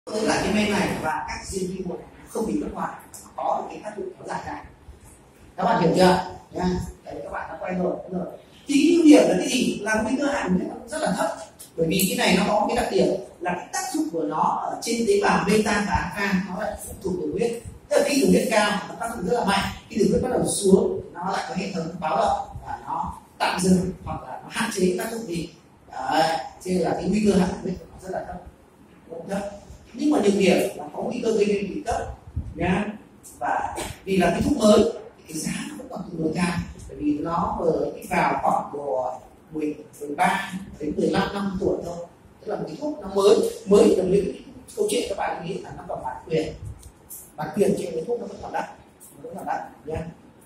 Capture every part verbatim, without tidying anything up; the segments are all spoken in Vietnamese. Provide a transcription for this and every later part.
Với lại cái men này và các diêm vi một không bị nước ngoài có cái tác dụng kéo dài này, các bạn hiểu chưa nha? Đấy, các bạn đã quay rồi, rồi. Thì cái ưu điểm là cái gì? Là nguy cơ hại huyết rất là thấp, bởi vì cái này nó có cái đặc điểm là cái tác dụng của nó ở trên tế bào beta và alpha nó lại phụ thuộc đường huyết. Tức là khi đường huyết cao nó tác dụng rất là mạnh, khi đường huyết bắt đầu xuống nó lại có hệ thống báo động và nó tạm dừng hoặc là nó hạn chế tác dụng gì. Đấy, cho nên là cái nguy cơ hại huyết của nó rất là thấp, không thấp. Nhưng mà nhược điểm là có nguy cơ gây nên bị cấp nhá, và vì là cái thuốc mới thì cái giá nó vẫn còn tương đối cao, bởi vì nó mới vào khoảng độ mười ba đến mười lăm năm tuổi thôi, tức là một cái thuốc nó mới mới được những câu chuyện các bạn nghĩ là nó còn bản quyền, bản quyền trên cái thuốc nó vẫn còn đắt, nó vẫn còn đắt nhá.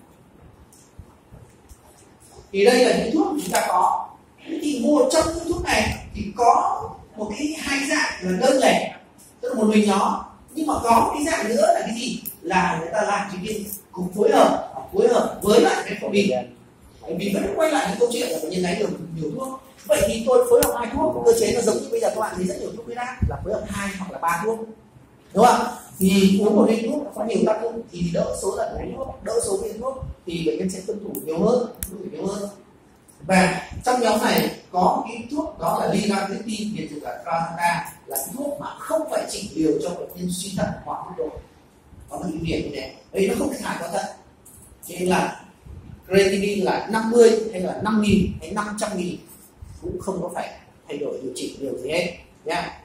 Thì đây là những thuốc chúng ta có, thì một trong những thuốc này thì có một cái hai dạng là đơn lẻ, tức là một mình nó, nhưng mà có cái dạng nữa là cái gì, là người ta làm chỉ viên cùng phối hợp phối hợp với lại cái phổ bình. Bởi vì vẫn quay lại cái câu chuyện là bệnh nhân đái đường nhiều thuốc, vậy thì tôi phối hợp hai thuốc, cơ chế nó giống như bây giờ các bạn thấy rất nhiều thuốc huyết áp là phối hợp hai hoặc là ba thuốc, đúng không? Thì uống một viên thuốc nó có nhiều tác dụng thì đỡ số lần uống thuốc, đỡ số viên thuốc thì bệnh nhân sẽ tuân thủ nhiều hơn, tuân thủ nhiều hơn. Và trong nhóm này có cái thuốc đó là liraglutide, biệt danh là Trazodone, là cái thuốc mà không phải chỉnh liều cho bệnh nhân suy thận hoặc mức độ, có một ưu điểm như thế, đấy nó không thể hại có thận, cho nên là creatinine là năm mươi hay là năm nghìn hay năm trăm nghìn cũng không có phải thay đổi điều chỉnh liều gì hết nha.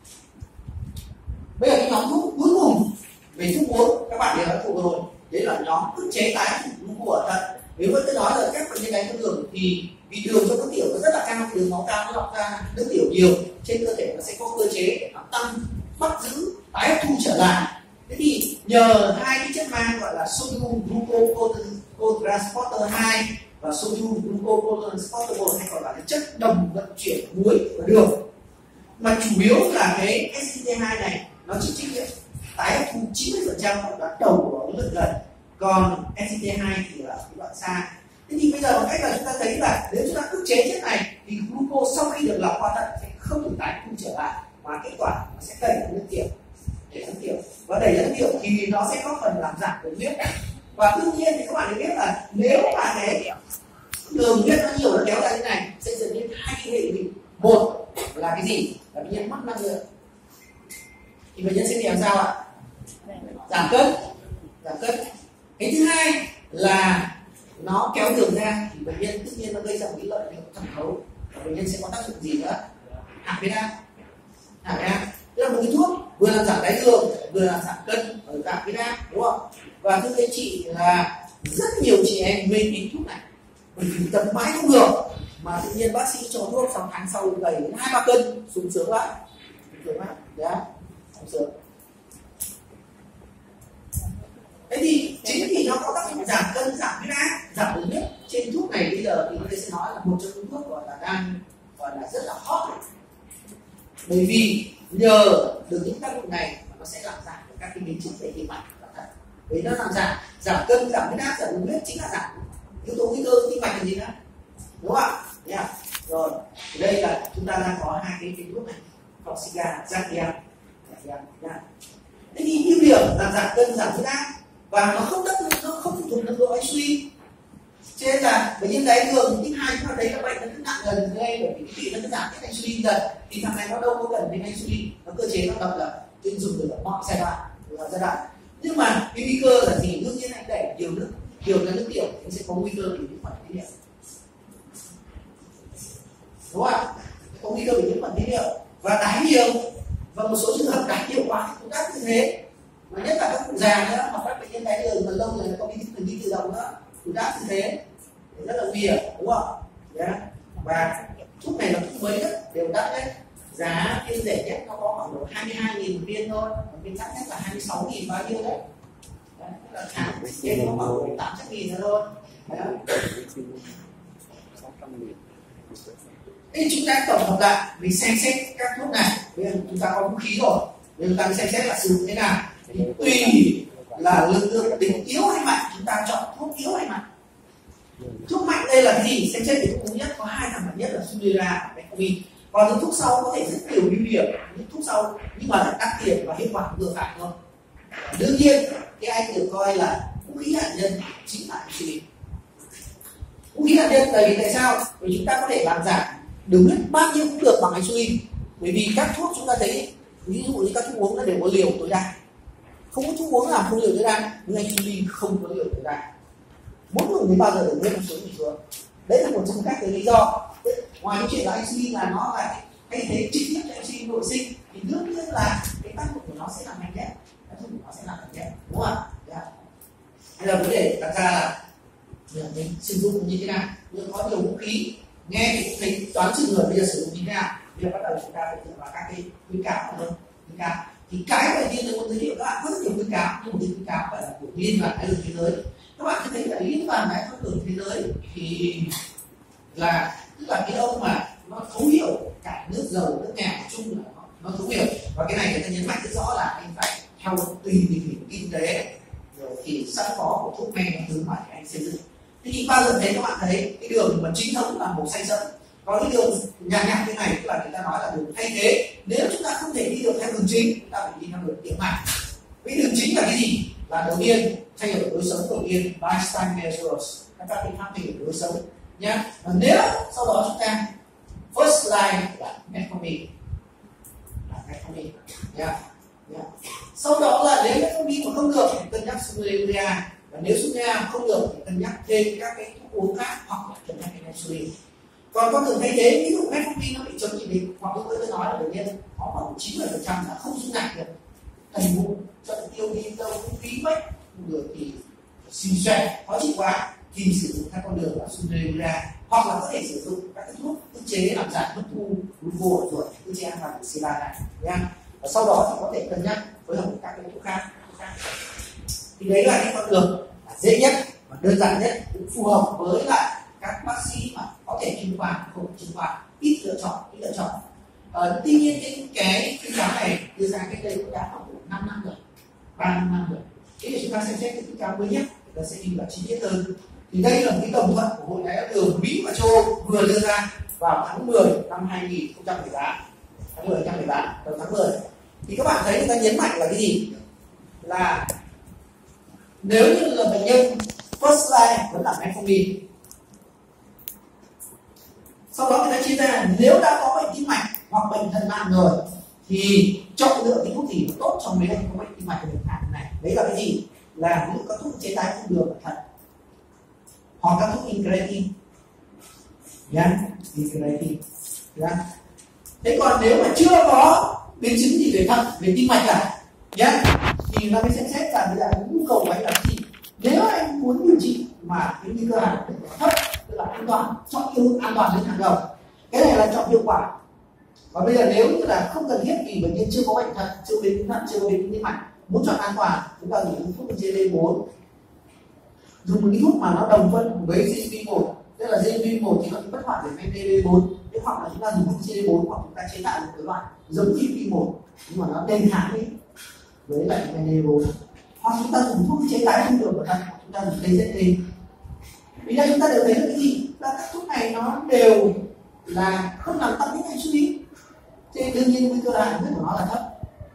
Bây giờ cái nhóm thuốc cuối cùng về thuốc uống các bạn đều đã thuộc rồi, đấy là nhóm ức chế tái của ở thận. Nếu với tôi nói là các bệnh nhân đái tháo đường thì vì đường trong nước tiểu nó rất là cao, đường máu cao nó lọc ra nước tiểu nhiều, trên cơ thể nó sẽ có cơ chế để nó tăng bắt giữ tái hấp thu trở lại. Thế thì nhờ hai cái chất mang gọi là sodium glucose hai và sodium glucose hay còn là cái chất đồng vận chuyển muối và đường, mà chủ yếu là cái ét xê tê hai này nó chỉ trách nhiệm tái hấp thu chín mươi phần trăm ở đoạn đầu của lượng gần, còn ét xê tê hai thì là cái đoạn xa. Thế thì bây giờ một cách là chúng ta thấy là nếu chúng ta ức chế chất này thì glucose sau khi được lọc qua thận sẽ không được tái thu trở lại, mà kết quả nó sẽ đẩy ra nước tiểu, đẩy ra nước tiểu và đẩy ra nước tiểu thì nó sẽ góp phần làm giảm đường huyết. Và đương nhiên thì các bạn biết là nếu mà cái đường huyết nó nhiều nó kéo ra như này sẽ dẫn đến hai cái hệ lụy. Một là cái gì, là bệnh nhân mất năng lượng, thì bệnh nhân sẽ bị làm sao ạ? Giảm cân, giảm cân. Cái thứ hai là nó kéo đường ra thì bệnh nhân tự nhiên nó gây ra một cái lợi nhuận thẩm thấu, và bệnh nhân sẽ có tác dụng gì nữa? Hạ huyết áp, hạ huyết áp. Tức là một cái thuốc vừa làm giảm đái đường vừa làm giảm cân ở giảm huyết áp, đúng không? Và thưa các chị là rất nhiều chị em mê tín thuốc này, bởi vì tập mãi không được mà tự nhiên bác sĩ cho thuốc sáu tháng sau gầy đến hai ba cân, sung sướng lắm, sung sướng lắm, đấy, sung sướng. Thế thì chính vì nó có tác dụng giảm cân, giảm huyết áp, giảm đường huyết trên thuốc này bây giờ thì tôi sẽ nói là một trong những thuốc gọi là đang gọi là rất là hot, bởi vì nhờ được những tác dụng này mà nó sẽ làm giảm các cái biến chứng về tim mạch và thận. Vì nó làm giảm giảm cân, giảm huyết áp, giảm đường huyết chính là giảm yếu tố nguy cơ tim mạch là gì nữa, đúng không ạ? Yeah. Rồi thì đây là chúng ta đang có hai cái viên thuốc này, Forxiga, Zatian. Thế thì ưu điểm là giảm cân, giảm huyết áp và nó không đắc nó không phụ thuộc năng độ anh suy, cho nên là bệnh nhân đái đường tiếp hai chúng ta thấy là bệnh nó cứ nặng dần ngay, bởi vì cái vị nó cứ giảm cái insulin dần thì thằng này nó đâu có cần đến insulin, nó cơ chế nó đậm là chuyên dùng được ở mọi giai đoạn, giai đoạn. Nhưng mà cái nguy cơ là gì? Đương nhiên anh đẩy nhiều nước, nhiều ra nước tiểu thì sẽ có nguy cơ bị nhiễm khuẩn tiết niệu, đúng không ạ? Có nguy cơ bị nhiễm khuẩn tiết niệu và đái nhiều, và một số trường hợp đái nhiều quá thì cũng đắt như thế, mà nhất là các cụ già nữa, hoặc các bệnh nhân đái đường mà lâu rồi có bị thần kinh tự động nữa cũng đắt như thế, rất là nguy hiểm, đúng không? Yeah. Và thuốc này là thuốc mới nhất, đều đắt đấy, giá viên rẻ nhất nó có khoảng độ hai mươi hai nghìn viên thôi, còn viên đắt nhất là hai mươi sáu nghìn bao nhiêu đấy, đấy là tháng viên nó khoảng độ tám trăm nghìn nữa thôi. Thế chúng ta tổng hợp lại mình xem xét các thuốc này, bây giờ chúng ta có vũ khí rồi, bây giờ chúng ta xem xét là sử dụng thế nào. Thì tùy là lực lượng tính yếu hay mạnh, chúng ta chọn thuốc yếu hay mạnh. Thuốc mạnh đây là cái gì? Xem xét thì thuốc nhất có hai thằng mạnh nhất là Sudira và Metformin. Còn những thuốc sau có thể rất nhiều ưu điểm, những thuốc sau nhưng mà lại đắt tiền và hiệu quả vừa phải thôi. Đương nhiên cái anh được coi là vũ khí hạt nhân chính là insulin. Vũ khí hạt nhân tại vì tại sao? Vì chúng ta có thể làm giảm đường huyết bao nhiêu cũng được bằng insulin. Bởi vì các thuốc chúng ta thấy, ví dụ như các thuốc uống nó đều có liều tối đa, không có thuốc uống nào không liều tối đa, nhưng insulin không có liều tối đa. Mỗi người đến bao giờ đường huyết nó xuống thì xuống. Đấy là một trong các cái lý do. Ngoài cái chuyện là insulin là nó là thay thế trực tiếp cho insulin nội sinh, thì đương nhiên là cái tác dụng của nó sẽ là mạnh nhất, tác dụng của nó sẽ là mạnh nhất, đúng không ạ? Yeah. Bây giờ vấn đề đặt ra là mình sử dụng như thế nào? Nhưng có nhiều vũ khí nghe thì cũng thấy toán chừng người bây giờ sử dụng như thế nào? Bây giờ bắt đầu chúng ta phải dựa vào các cái khuyến cáo hơn. Khuyến cáo thì cái đầu tiên tôi muốn giới thiệu các bạn rất nhiều khuyến cáo, nhưng một cái khuyến cáo phải là của liên đoàn đái đường thế giới. Các bạn thấy là liên đoàn đái đường thế giới thì là tức là cái ông mà nó thấu hiểu cả nước giàu nước nghèo nói chung là nó, nó thấu hiểu, và cái này người ta nhấn mạnh rất rõ là anh phải theo tùy tình hình kinh tế rồi thì sẵn có của thuốc men các thứ mà anh xây dựng. Thế thì bao giờ thấy các bạn thấy cái đường mà chính thống là màu xanh sẫm, có cái đường nhạt nhạt thế này tức là người ta nói là đường thay thế. Nếu chúng ta không thể đi được theo đường chính, chúng ta phải đi theo đường tiểu mạch. Cái đường chính là cái gì? Là đầu tiên thay đổi lối sống đầu tiên, lifestyle measures, các biện pháp thay đổi lối sống nhá. Và nếu sau đó chúng ta first line là metformin, là metformin nhá. Yeah. Sau đó là nếu metformin mà không được thì cân nhắc sumuria, và nếu sumuria không được thì cân nhắc thêm các cái thuốc uống khác hoặc là cân nhắc insulin. Còn con đường thay thế, ví dụ metformin nó bị chống chỉ định, hoặc lúc tôi nói là bệnh nhân có khoảng chín mươi phần trăm là không dung nạp được thành bụng, cho tiêu đi đâu cũng phí mất, rồi thì xì xoẹt khó chịu quá, thì sử dụng các con đường là sumuria, hoặc là có thể sử dụng các cái thuốc ức chế làm giảm hấp thu glucose ruột, ức chế an toàn của xê ba này nha. Và sau đó thì có thể cân nhắc phối hợp với các cái thuốc khác. Thì đấy là cái con đường dễ nhất và đơn giản nhất, cũng phù hợp với lại các bác sĩ mà có thể chuyên khoa, không chuyên khoa, ít lựa chọn, ít lựa chọn. Ờ, tuy nhiên cái cái khuyến cáo này đưa ra cái đây cũng đã khoảng năm năm rồi, ba năm năm rồi. Thế thì chúng ta xem xét cái khuyến cáo mới nhất, chúng ta sẽ đi vào chi tiết hơn. Thì đây là một cái đồng thuận của Hội Đái Tháo Đường Mỹ và châu Âu vừa đưa ra vào tháng mười năm hai nghìn không trăm mười tám, tháng mười năm hai nghìn không trăm mười tám, đầu tháng mười. Thì các bạn thấy người ta nhấn mạnh là cái gì? Là nếu như là bệnh nhân first line vẫn là metformin, sau đó người ta chia ra nếu đã có bệnh tim mạch hoặc bệnh thận nặng rồi thì chọn lựa cái thuốc gì nó tốt cho mấy anh có bệnh tim mạch và bệnh thận này. Đấy là cái gì? Là ví dụ các thuốc chế tái không đường và thận, hoặc các thuốc incretin nhá, incretin nhá. Thế còn nếu mà chưa có biến chứng gì về thận, về tim mạch cả nhá, thì nó mới xem xét là bây giờ nhu cầu của anh là gì. Nếu anh muốn điều trị mà cái nguy cơ hàn thấp, tức là an toàn, chọn yêu an toàn lên hàng đầu, cái này là chọn hiệu quả. Và bây giờ nếu như là không cần thiết vì bệnh nhân chưa có bệnh thận, chưa có biến thận, chưa có biến tim mạch, muốn chọn an toàn, chúng ta dùng thuốc G D bốn, dùng một cái thuốc mà nó đồng phân với G D một, tức là G D một thì nó bị bất hoạt về men D D bốn, thế hoặc là chúng ta dùng thuốc G D bốn hoặc chúng ta chế tạo một cái loại giống G D một nhưng mà nó tên kháng ấy với lại men D bốn, hoặc chúng ta dùng thuốc chế tái không đường của thận, chúng ta dùng D Z D. Vì vậy chúng ta đều thấy được cái gì? Là các thuốc này nó đều là không làm tăng cái insulin, thế đương nhiên nguy cơ hại của nó là thấp,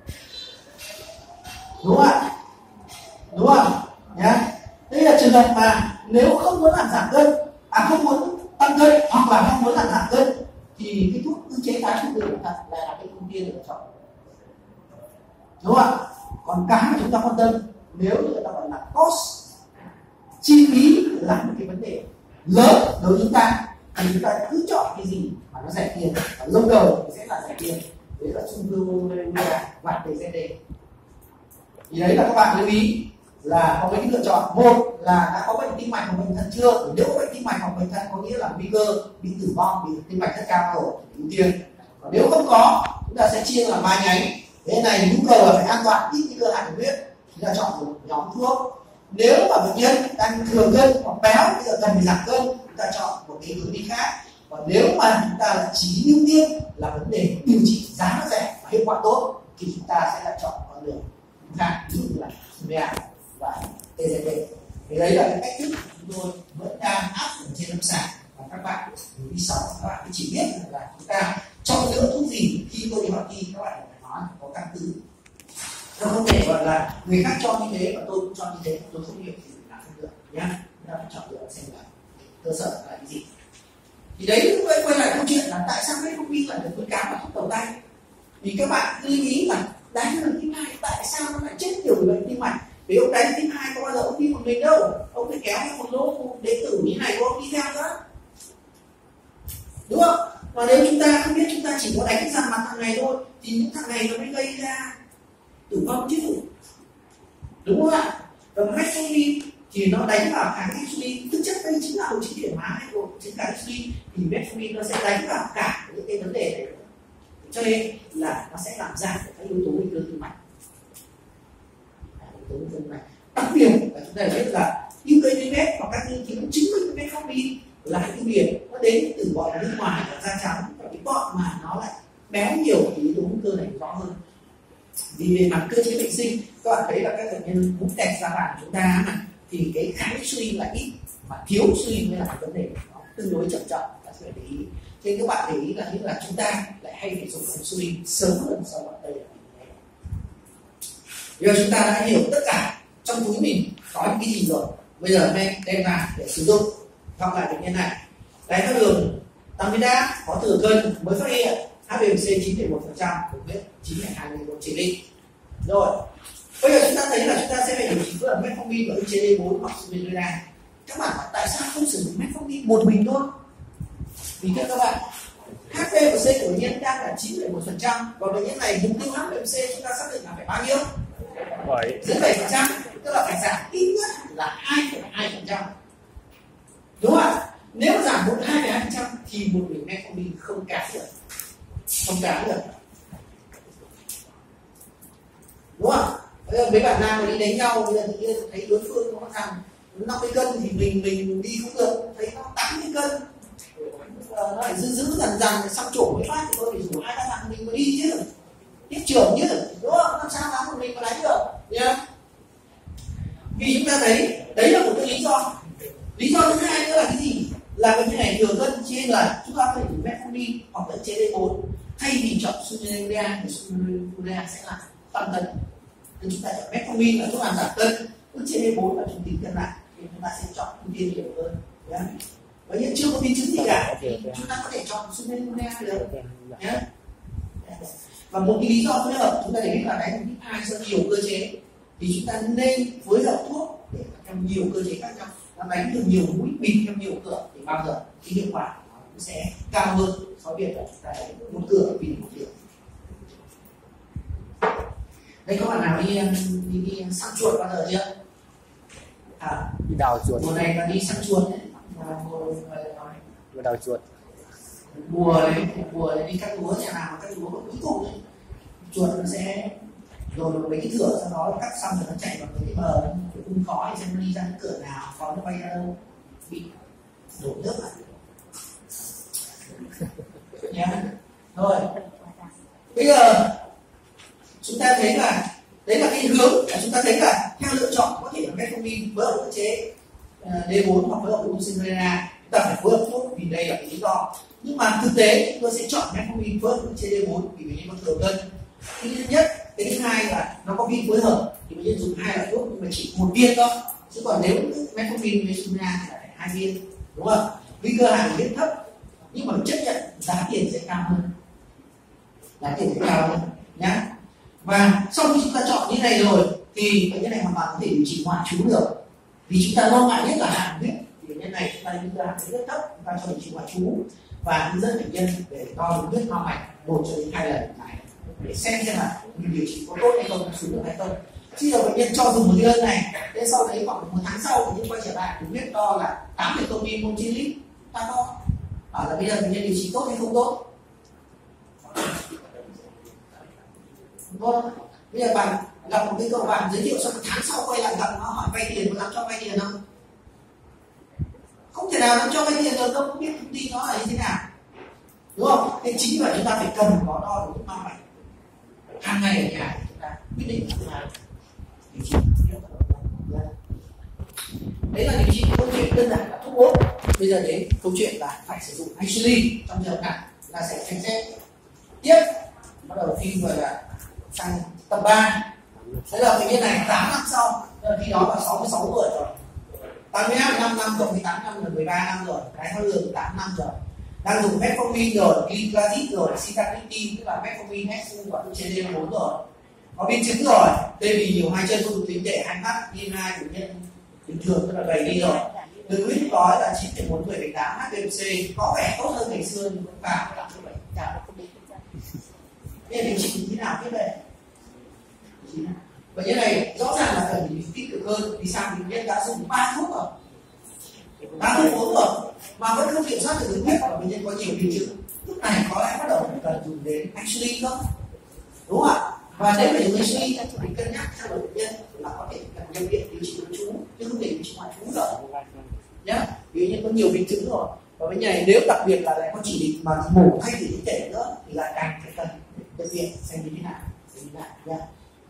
đúng không ạ? Đúng không nhá? Đây là trường hợp mà nếu không muốn làm giảm cân, à không muốn tăng cân hoặc là không muốn làm giảm cân thì cái thuốc ức chế tái không đường thật là cái ưu tiên lựa chọn, đúng không ạ? Còn cái mà chúng ta quan tâm nếu như người ta gọi là cost, chi phí là một cái vấn đề lớn đối với chúng ta, thì chúng ta cứ chọn cái gì mà nó rẻ tiền, và lâu đầu thì sẽ là rẻ tiền. Đấy là sumuria và D Z D. Thì đấy là các bạn lưu ý là có mấy cái lựa chọn. Một là đã có bệnh tim mạch hoặc bệnh thận chưa? Nếu có bệnh tim mạch hoặc bệnh thận có nghĩa là nguy cơ bị tử vong vì tim mạch rất cao rồi, ưu tiên. Còn nếu không có, chúng ta sẽ chia làm ba nhánh. Thế này nhu cầu là phải an toàn, ít nguy cơ hại huyết, chúng ta chọn một nhóm thuốc. Nếu mà bệnh nhân đang thừa cân hoặc béo, bây giờ cần phải giảm cân, chúng ta chọn một cái hướng đi khác. Còn nếu mà chúng ta là chỉ ưu tiên là vấn đề điều trị giá nó rẻ và hiệu quả tốt thì chúng ta sẽ lại chọn con đường khác, ví dụ như là sumuria và D Z D. Thì đấy là cái cách thức chúng tôi vẫn đang áp dụng trên lâm sàng, và các bạn đi sau các bạn chỉ biết là chúng ta chọn lựa thuốc gì khi tôi đi học thi các bạn phải nói có căn cứ. Nó không thể gọi là người khác cho như thế và tôi cũng cho như thế, tôi không hiểu thì làm không được nhá. Chúng ta phải chọn lựa xem là cơ sở là cái gì. Thì đấy quay, quay lại câu chuyện là tại sao metformin lại được khuyến cáo là thuốc đầu tay. Vì các bạn lưu ý là đái tháo đường type hai tại sao nó lại chết nhiều người bệnh tim mạch. Vì ông đái type hai có bao giờ ông đi một mình đâu, ông phải kéo một lô đệ tử như này của ông đi theo nữa, đúng không? Và nếu chúng ta không biết, chúng ta chỉ có đánh dằn mặt thằng này thôi thì những thằng này nó mới gây ra tử vong chứ, đúng không ạ? Và metformin thì nó đánh vào kháng insulin, thực chất đây chính là hội chứng chuyển hóa của chứng kháng insulin, thì metformin nó sẽ đánh vào cả những cái vấn đề này, cho nên là nó sẽ làm giảm các yếu tố nguy cơ tim mạch. Yếu tố nguy cơ tim mạch. Đặc biệt là chúng ta biết là u ca pê mét hoặc các nghiên cứu chứng minh metformin là ưu điểm, nó đến từ gọi là nước ngoài là da trắng, và cái bọn mà nó lại béo nhiều thì yếu tố nguy cơ này rõ hơn. Vì về mặt cơ chế bệnh sinh, các bạn thấy là các bệnh nhân mũ kẹt da vàng của chúng ta mà thì cái kháng insulin là ít, mà thiếu insulin mới là cái vấn đề nó tương đối chậm chậm, ta sẽ để ý. Thế nên các bạn để ý là như là chúng ta lại hay phải dùng insulin sớm hơn so với đây. Bây giờ chúng ta đã hiểu tất cả trong túi mình có những cái gì rồi, bây giờ đem đem vào để sử dụng. Gặp lại bệnh nhân này, đái tháo đường, tăng huyết áp, có thừa cân mới phát hiện, hát bê a xê chín phẩy một phần trăm, đường huyết chín phẩy hai mg trên lít. Rồi, bây giờ chúng ta thấy là chúng ta sẽ phải điều trị với metformin và ức chế đê bốn hoặc sumenana. Các bạn bảo tại sao không sử dụng metformin một mình thôi? Vì thưa các bạn, hát bê a xê của bệnh nhân đang là chín phẩy một phần trăm, và bệnh nhân này mục tiêu hát bê a xê chúng ta xác định là phải bao nhiêu? Dưới bảy phần trăm, tức là phải giảm ít nhất là hai phẩy hai phần trăm. Đúng không ạ? Nếu giảm một hai phẩy hai phần trăm thì một bình metformin không cản được, không cản được, đúng không? Bây giờ mấy bạn nam mà đi đánh nhau, bây giờ tự nhiên thấy đối phương nó thằng năm mươi cân thì mình mình đi không được, thấy nó tám mươi cân, nó lại giữ giữ dần dần xong trổ mới phát thì tôi phải rủ hai ba thằng mình mới đi chứ, tiếp trưởng chứ, đúng không? Làm sao dám một mình mà đánh được, nhá? Vì chúng ta thấy đấy là một cái lý do. Lý do thứ hai nữa là cái gì? Là bệnh nhân này thừa cân, cho nên là chúng ta phải dùng metformin hoặc là chế đê bốn thay vì chọn sumenana, thì sumenana sẽ làm tăng cân. Nên chúng ta chọn metformin là thuốc làm giảm cân, ức chế đê bốn là trung tính cân nặng, thì chúng ta sẽ chọn ưu tiên nhiều hơn. Và hiện chưa có biến chứng gì cả, thì chúng ta có thể chọn sumenana được. Nhé. Và một cái lý do phối hợp chúng ta để biết là đái tháo đường type hai do nhiều cơ chế, thì chúng ta nên phối hợp thuốc để theo nhiều cơ chế khác nhau, nó đánh được nhiều mũi, bịt theo nhiều cửa thì bao giờ cái hiệu quả nó cũng sẽ cao hơn so với việc là chúng ta đánh một cửa vì một cửa. Đây có bạn nào đi đi, đi săn chuột bao giờ chưa? À, đi đào chuột. Mùa này là đi săn chuột đấy, mùa đào chuột. Mùa đấy, mùa đấy đi cắt lúa, nhà nào mà cắt lúa cuối cùng đấy, chuột nó sẽ rồi được mấy cái thửa, sau đó cắt xong rồi nó chạy vào cái bờ, cái phun khói xem nó đi ra cái cửa nào, khói nó bay ra đâu, bị đổ nước lại. Nhá. Rồi, bây giờ chúng ta thấy là đấy là cái hướng là chúng ta thấy là theo lựa chọn có thể là metformin với ức chế đê bốn hoặc với ức chế sumenana, chúng ta phải phối hợp thuốc vì đây là cái lý do. Nhưng mà thực tế chúng tôi sẽ chọn metformin với ức chế đê bốn vì bệnh nhân có thừa cân. Cái thứ nhất, cái thứ hai là nó có viên phối hợp thì bệnh nhân dùng hai loại thuốc nhưng mà chỉ một viên thôi, chứ còn nếu metformin với sumenana thì là phải hai viên, đúng không? Nguy cơ hại huyết thấp nhưng mà chấp nhận giá tiền sẽ cao hơn, giá tiền sẽ cao hơn nhá. Và sau khi chúng ta chọn như này rồi thì bệnh nhân này hoàn toàn có thể điều trị ngoại trú được, vì chúng ta lo ngại nhất là hạng huyết, thì bệnh nhân này chúng ta nguy cơ hạng huyết thấp, chúng ta cho điều trị ngoại trú và hướng dẫn bệnh nhân để đo đường huyết mau mạch một cho đến hai lần này để xem xem là mình điều trị có tốt hay không, xuống được hay không. Khi giờ bệnh nhân cho dùng một cái đơn này, thế sau đấy khoảng một tháng sau bệnh nhân quay trở lại đường huyết đo là tám phẩy không mg trên lít, ta đo bảo là bây giờ bệnh nhân điều trị tốt hay không tốt. Vâng, bây giờ bạn gặp một cái cậu bạn giới thiệu xong một tháng sau quay lại gặp nó hỏi vay tiền, có dám cho vay tiền không? Không thể nào nó cho vay tiền được đâu, không biết thông tin nó là như thế nào, đúng không? Thế chính vì vậy chúng ta phải cần có đo được mau mạch hàng ngày ở nhà, chúng ta quyết định là điều trị. Đấy là điều trị câu chuyện đơn giản là thuốc uống. Bây giờ đến câu chuyện là phải sử dụng insulin trong trường hợp nặng là sẽ xem xét tiếp bắt đầu phim gọi là sang tập ba. Thế là bệnh nhân này tám năm sau, khi đó là sáu mươi sáu tuổi rồi, tăng huyết áp năm năm cộng với tám năm là mười ba năm rồi, đái tháo đường tám năm rồi, đang dùng metformin rồi, gliclazid rồi, sitagliptin tức là metformin, hexu và C D bốn rồi, có biến chứng rồi, tê bì nhiều, hai chân không được tính tệ, hai mắt, tim hai bệnh nhân bình thường tức là gầy đi rồi. Đường huyết nói là chín phẩy bốn, mười phẩy tám, hát bê ô xê có vẻ tốt hơn ngày xưa nhưng cũng vào làm như vậy, chả có đi. Nên điều trị như thế nào tiếp đây? Bệnh nhân này rõ ràng là cần phải tích cực hơn. Vì sao? Bệnh nhân đã dùng ba thuốc rồi, ba thuốc bốn rồi mà vẫn không kiểm soát được đường huyết và bệnh nhân có nhiều biến chứng. Lúc này có lẽ bắt đầu cần dùng đến insulin không? Đúng không ạ? Và nếu phải dùng insulin thì cân nhắc cho bệnh nhân là có thể cần nhập viện điều trị nội trú chứ không thể điều trị ngoại trú rồi nhé. Vì bệnh nhân có nhiều biến chứng rồi và bệnh nhân này nếu đặc biệt là lại có chỉ định mà mổ thay vì thể nữa thì lại càng phải cần nhập viện xem như thế nào. Nhé.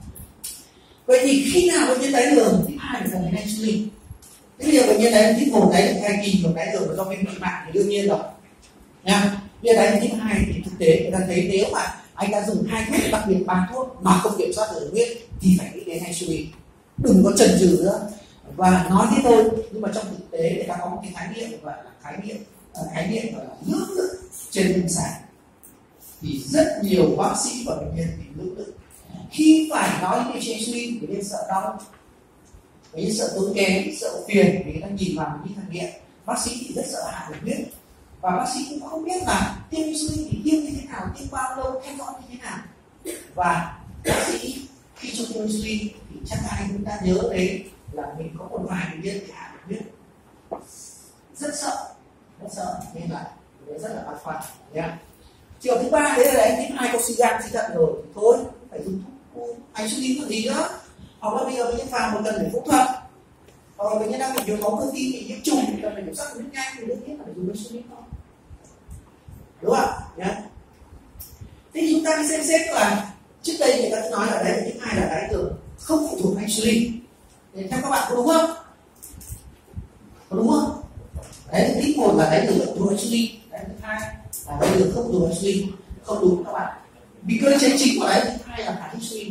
Vậy thì khi nào bệnh nhân đái đường tuyếp hai cần đến insulin? Thế bây giờ bệnh nhân đái tuyếp một đái đường thai kỳ hoặc đái đường do viêm tụy mạng thì đương nhiên rồi. Nha. Bây giờ đái đường tuyếp hai thì thực tế người ta thấy nếu mà anh ta dùng hai thuốc, đặc biệt ba thuốc mà không kiểm soát được đường huyết thì phải nghĩ đến insulin. Đừng có chần chừ nữa. Và nói thế thôi, nhưng mà trong thực tế người ta có một cái khái niệm gọi là khái niệm khái niệm gọi là lưỡng lự trên lâm sàng. Thì rất nhiều bác sĩ và bệnh nhân bị lưỡng lự. Khi phải nói đến điều trị insulin, bệnh nhân sợ đau, bệnh nhân sợ tốn kém, sợ phiền vì người ta nhìn vào một cái thằng nghiện. Bác sĩ thì rất sợ hạ đường huyết và bác sĩ cũng không biết là tiêm insulin thì tiêm như thế nào, tiêm bao lâu, theo dõi như thế nào. Và bác sĩ khi cho tiêm insulin thì chắc ai chúng ta nhớ đến là mình có một vài bệnh nhân thì hạ đường huyết, rất sợ, rất sợ nên là rất là băn khoăn. Yeah. Trường thứ ba đấy là anh tím hai có suy gan suy thận rồi thì thôi phải dùng thuốc insulin còn gì nữa. Hoặc là bây giờ bệnh nhân vào một lần để phẫu thuật, hoặc là bệnh nhân đang bị nhồi máu cơ tim bị nhiễm trùng thì cần phải kiểm soát huyết nhanh thì đương nhiên là phải dùng insulin thôi, đúng không ạ? Yeah. Thế thì chúng ta đi xem xét là trước đây người ta đã nói là đái đường tuyếp hai là đái đường không phụ thuộc insulin. Thì theo các bạn có đúng không? Có đúng không? Đái đường tuyếp một là đái đường phụ thuộc insulin, đái đường tuyếp hai là đái đường không phụ thuộc insulin. Không đúng các bạn. Vì cơ chế chính của đái đường tuyếp hai là kháng insulin.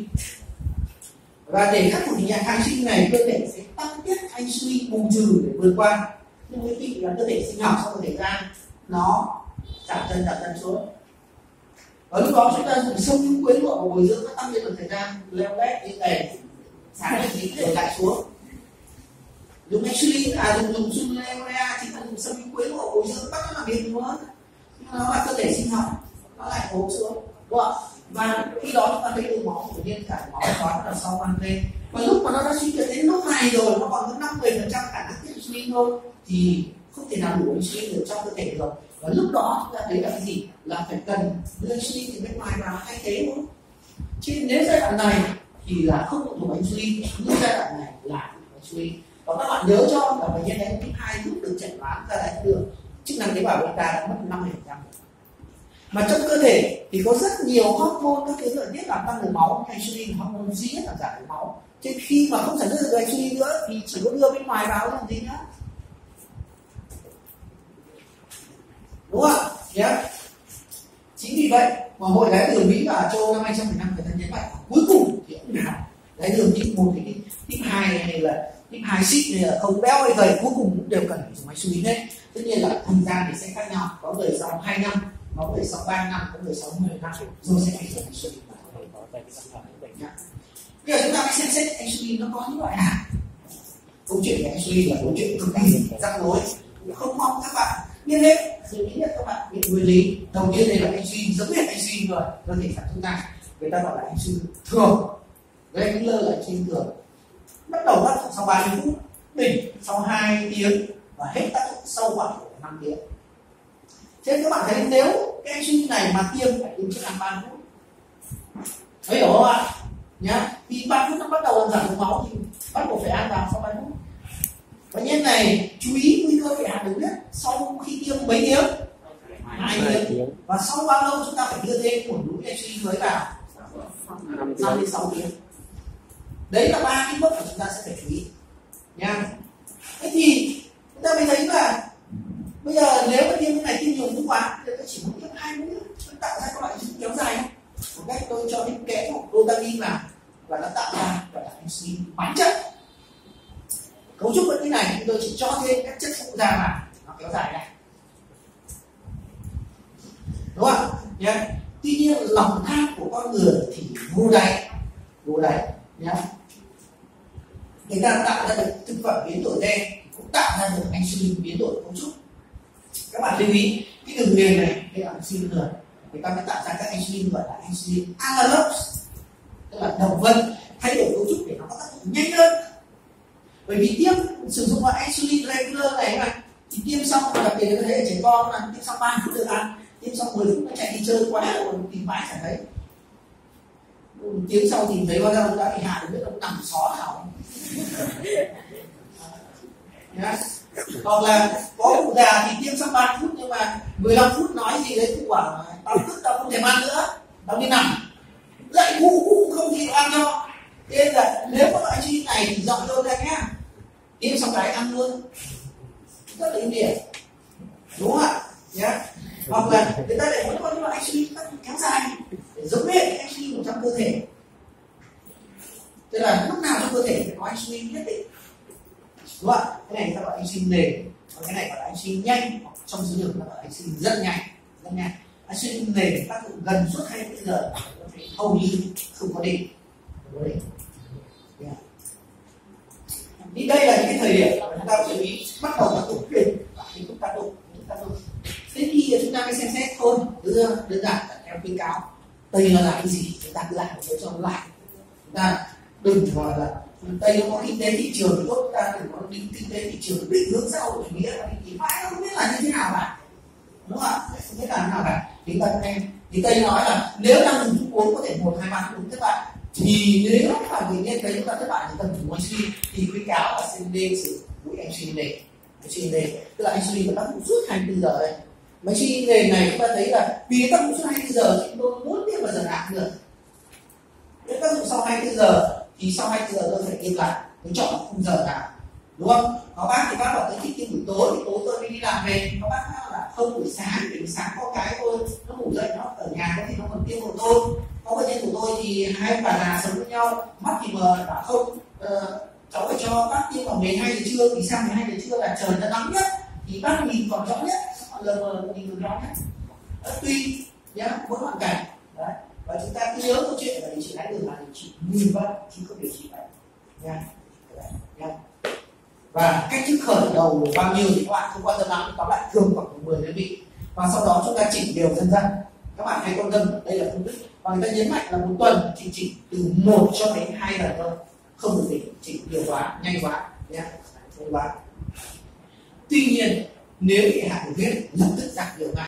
Và để khắc phục tình trạng kháng insulin này, cơ thể sẽ tăng tiết insulin bù trừ để vượt qua. Nhưng với vị là cơ thể sinh học sau một thời gian nó giảm dần giảm dần xuống. Và lúc đó chúng ta dùng sông hữu quế lụa và bồi dưỡng nó tăng lên một thời gian leo lét như này, sáng là gì để lại xuống. Dùng insulin à dùng dùng Sulea chính là dùng sông hữu quế lụa bồi dưỡng bắt nó làm việc nữa. Nhưng nó là cơ thể sinh học nó lại ốm xuống, đúng không? Và khi đó chúng ta thấy đường máu tự nhiên cả máu quá là sau ăn lên. Và lúc mà nó đã suy kiệt đến lúc này rồi, nó còn có năm mươi phần trăm khả năng tiết insulin thôi thì không thể nào đủ insulin được trong cơ thể được. Và lúc đó chúng ta thấy là cái gì? Là phải cần đưa insulin từ bên ngoài vào thay thế thôi. Chứ nếu giai đoạn này thì là không phụ thuộc insulin, nhưng giai đoạn này là phụ thuộc insulin. Và các bạn nhớ cho là bệnh nhân đái tuyếp hai lúc được chẩn đoán ra đái tháo đường, chức năng tế bào beta đã mất năm mươi phần trăm. Mà trong cơ thể thì có rất nhiều hormone các thứ nội tiết làm tăng đường máu, insulin là hormone duy nhất làm giảm đường máu. Chứ khi mà không sản xuất được insulin nữa thì chỉ có đưa bên ngoài vào làm gì nữa, đúng không? Yeah. Chính vì vậy mà hội đái đường Mỹ và châu Âu năm hai trăm mười năm người ta nhấn mạnh cuối cùng thì cũng nào đái đường tuyếp một thì tuyếp hai hay là tuyếp hai xít hay là không béo hay gầy cuối cùng cũng đều cần phải dùng insulin hết. Tất nhiên là thời gian thì sẽ khác nhau, có người sau hai năm, có người sau ba năm, có người sau mười năm rồi sẽ phải dùng insulin. Bây giờ chúng ta xem xét insulin nó có những loại nào. Câu chuyện về insulin là câu chuyện cực kỳ rắc rối, không mong các bạn biết hết. Sự nghĩ nhất các bạn biết nguyên lý. Đầu tiên đây là insulin giống như insulin rồi, cơ thể sản xuất ra, người ta gọi là insulin thường, regular là insulin thường. Bắt đầu tác dụng sau ba mươi phút, đỉnh sau hai tiếng và hết tác dụng sau khoảng năm tiếng. Thế nên các bạn thấy nếu cái insulin này mà tiêm phải tiêm trước ăn ba mươi phút, thấy hiểu không ạ? Nhá, thì ba phút nó bắt đầu làm giảm đường máu thì bắt buộc phải ăn vào sau ba mươi phút. Bệnh nhân này chú ý nguy cơ bị hạ đường huyết sau khi tiêm mấy tiếng? hai tiếng. Và sau bao lâu chúng ta phải đưa thêm một mũi insulin mới vào? năm đến sáu tiếng. Đấy là ba cái bước mà chúng ta sẽ phải chú ý nha. Thế thì chúng ta mới thấy là bây giờ nếu mà tiêm cái này tiêm nhiều mũi quá thì ta chỉ muốn tiêm hai mũi, tạo ra các loại chứng kéo dài không? Một cách tôi cho thêm kẽm hoặc protein vào và nó tạo ra gọi là insulin bán chất. Cấu trúc vẫn cái này, tôi chỉ cho thêm các chất phụ ra vào nó kéo dài này, đúng không? Nhé. Tuy nhiên lòng tham của con người thì vô đáy, vô đáy nhé. Người ta tạo ra được thực phẩm biến đổi gen, cũng tạo ra được insulin biến đổi cấu trúc. Các bạn lưu ý cái đường viền này đây là insulin rồi, người ta mới tạo ra các insulin gọi là insulin analogs, tức là đồng vân thay đổi cấu trúc để nó có tác dụng nhanh hơn. Bởi vì tiêm sử dụng loại insulin regular này mà thì tiêm xong, đặc biệt là thấy ở trẻ con là tiêm xong ba phút được ăn, tiêm xong mười phút nó chạy đi chơi quá rồi tìm mãi chẳng thấy, tiêm sau tìm thấy bao giờ ông đã bị hạ được, biết ông nằm xó nào. Yeah. Hoặc là có cụ già thì tiêm xong ba phút nhưng mà mười lăm phút nói gì đấy cụ bảo tao tức tao không thèm ăn nữa, tao đi nằm, lại cụ cũng không chịu ăn cho. Thế nên là nếu có loại chi này thì dọn luôn ra nhá, tiêm xong cái ăn luôn, rất là ưu điểm, đúng không ạ? Nhá. Hoặc là người ta lại muốn có những loại insulin kéo dài để giống hệ insulin trong cơ thể, tức là lúc nào trong cơ thể phải có insulin nhất định, đúng không ạ? Cái này ta gọi insulin nền, còn cái này gọi là insulin nhanh, hoặc trong dữ liệu ta gọi là insulin rất nhanh, rất nhanh. Insulin nền tác dụng gần suốt hai mươi bốn giờ, hầu như không có đêm, không có đêm. Yeah. Thì đây là những cái thời điểm mà chúng ta chú ý bắt đầu tác dụng truyền và kết thúc tác dụng, tác dụng. Thế thì chúng ta mới xem xét thôi, đơn đơn giản là theo khuyến cáo. Tây nó là cái gì chúng ta cứ làm để cho nó lại. Chúng ta đừng gọi là Tây nó có kinh tế thị trường tốt, chúng ta đừng có định kinh tế thị trường định hướng xã hội chủ nghĩa là thì mãi nó không biết là như thế nào cả, đúng không ạ? Không biết là thế nào cả. Thì ta em thì Tây nói là nếu đang dùng thuốc uống có thể một hai ba uống thất bại, thì nếu mà người nghiên thấy chúng ta thất bại thì cần dùng insulin, thì khuyến cáo là xin nên sử dụng insulin nền, insulin nền tức là insulin nó tác dụng suốt hai mươi bốn giờ đây. Mà insulin nền này chúng ta thấy là vì tác dụng suốt hai mươi bốn giờ thì chúng tôi muốn tiêm vào giờ nào được. Nếu tác dụng sau hai mươi bốn giờ thì sau hai mươi bốn giờ tôi phải tiêm lại, tôi chọn một khung giờ nào, đúng không? Có bác thì bác bảo tôi thích tiêm buổi tối thì tối tôi mới đi làm về, có bác khác là không buổi sáng, buổi sáng có cái thôi, nó ngủ dậy nó ở nhà có thì nó còn tiêm của tôi. Có bệnh nhân của tôi thì hai ông bà già sống với nhau, mắt thì mờ, bảo không, uh, cháu phải cho bác tiêm vào mười hai giờ trưa, vì sao mười hai giờ trưa là trời nó nắng nhất thì bác nhìn còn rõ nhất, lờ mờ nhìn còn rõ nhất. Đó, tùy nhá, mỗi hoàn cảnh. Đấy. Và chúng ta cứ nhớ câu chuyện là điều trị đái đường là điều trị nguyên vật chứ không điều trị bệnh nha. Nha. Và cách thức khởi đầu bao nhiêu thì các bạn không quan tâm lắm, tóm lại thường khoảng mười đơn vị, và sau đó chúng ta chỉnh đều dần dần. Các bạn hãy quan tâm, đây là phương thức, và người ta nhấn mạnh là một tuần chỉ chỉnh từ một cho đến hai lần thôi, không được chỉnh chỉnh nhiều quá, nhanh quá nhé, nhanh quá. Tuy nhiên nếu bị hạ đường huyết lập tức giảm liều ngay,